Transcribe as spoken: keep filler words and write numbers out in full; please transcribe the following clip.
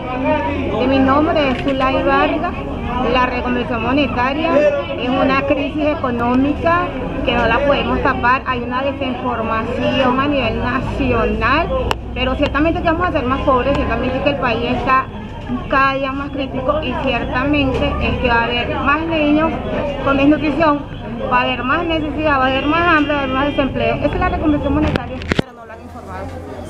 Eh, mi nombre es Zulay Vargas. La reconversión monetaria es una crisis económica que no la podemos tapar. Hay una desinformación a nivel nacional, pero ciertamente que vamos a ser más pobres, ciertamente que el país está cada día más crítico y ciertamente es que va a haber más niños con desnutrición, va a haber más necesidad, va a haber más hambre, va a haber más desempleo. Esa es la reconversión monetaria, pero no lo han informado.